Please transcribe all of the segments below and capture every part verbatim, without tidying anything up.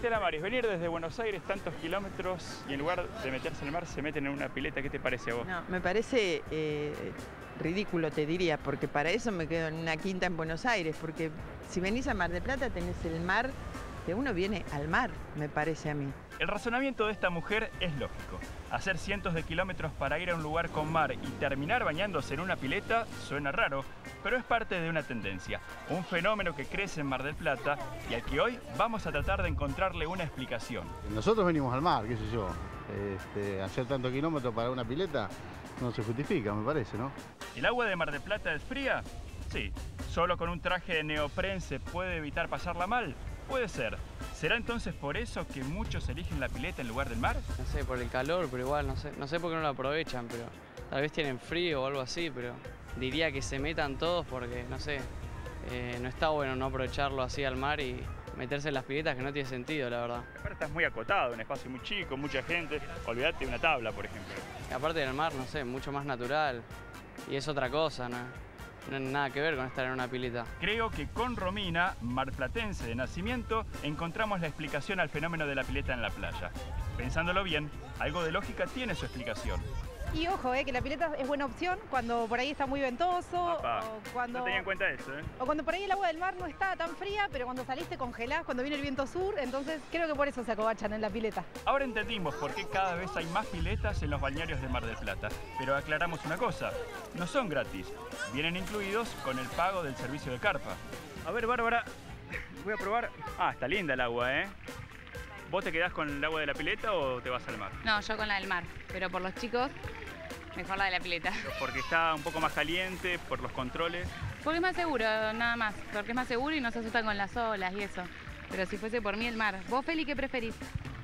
Estela Maris, venir desde Buenos Aires tantos kilómetros y en lugar de meterse al mar se meten en una pileta, ¿qué te parece a vos? No, me parece eh, ridículo, te diría, porque para eso me quedo en una quinta en Buenos Aires, porque si venís a Mar del Plata tenés el mar, que uno viene al mar, me parece a mí. El razonamiento de esta mujer es lógico. Hacer cientos de kilómetros para ir a un lugar con mar y terminar bañándose en una pileta suena raro, pero es parte de una tendencia, un fenómeno que crece en Mar del Plata y al que hoy vamos a tratar de encontrarle una explicación. Nosotros venimos al mar, qué sé yo, este, hacer tantos kilómetros para una pileta no se justifica, me parece, ¿no? ¿El agua de Mar del Plata es fría? Sí. ¿Solo con un traje de neopren se puede evitar pasarla mal? Puede ser. ¿Será entonces por eso que muchos eligen la pileta en lugar del mar? No sé, por el calor, pero igual, no sé, no sé por qué no lo aprovechan, pero tal vez tienen frío o algo así, pero diría que se metan todos porque, no sé, eh, no está bueno no aprovecharlo así al mar y meterse en las piletas, que no tiene sentido, la verdad. Aparte estás muy acotado, un espacio muy chico, mucha gente. Olvídate de una tabla, por ejemplo. Y aparte del mar, no sé, mucho más natural y es otra cosa, ¿no? No tiene nada que ver con estar en una pileta. Creo que con Romina, marplatense de nacimiento, encontramos la explicación al fenómeno de la pileta en la playa. Pensándolo bien, algo de lógica tiene su explicación. Y ojo, eh, que la pileta es buena opción cuando por ahí está muy ventoso. Opa, o cuando, no tenía en cuenta eso, ¿eh? O cuando por ahí el agua del mar no está tan fría, pero cuando saliste congelás, cuando viene el viento sur, entonces creo que por eso se acobachan en la pileta. Ahora entendimos por qué cada vez hay más piletas en los balnearios de Mar del Plata. Pero aclaramos una cosa, no son gratis, vienen incluidos con el pago del servicio de carpa. A ver, Bárbara, voy a probar. Ah, está linda el agua, ¿eh? ¿Vos te quedás con el agua de la pileta o te vas al mar? No, yo con la del mar, pero por los chicos, mejor la de la pileta. Porque está un poco más caliente, por los controles. Porque es más seguro, nada más. Porque es más seguro y no se asustan con las olas y eso. Pero si fuese por mí, el mar. ¿Vos, Feli, qué preferís?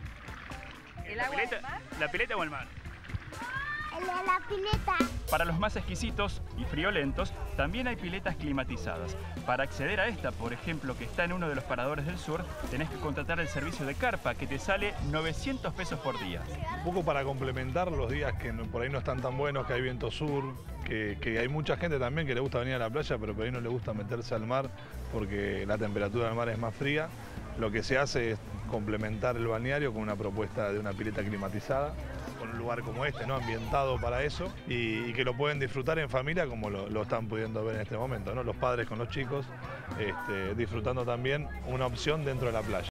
¿El ¿La agua pileta, del mar? ¿La pileta o el mar? La, la pileta. Para los más exquisitos y friolentos, también hay piletas climatizadas. Para acceder a esta, por ejemplo, que está en uno de los paradores del sur, tenés que contratar el servicio de carpa, que te sale novecientos pesos por día. Un poco para complementar los días que no, por ahí no están tan buenos, que hay viento sur, que, que hay mucha gente también que le gusta venir a la playa, pero por ahí no le gusta meterse al mar porque la temperatura del mar es más fría. Lo que se hace es complementar el balneario con una propuesta de una pileta climatizada, con un lugar como este, ¿no? Ambientado para eso, y, y que lo pueden disfrutar en familia como lo, lo están pudiendo ver en este momento, ¿no? Los padres con los chicos, este, disfrutando también una opción dentro de la playa.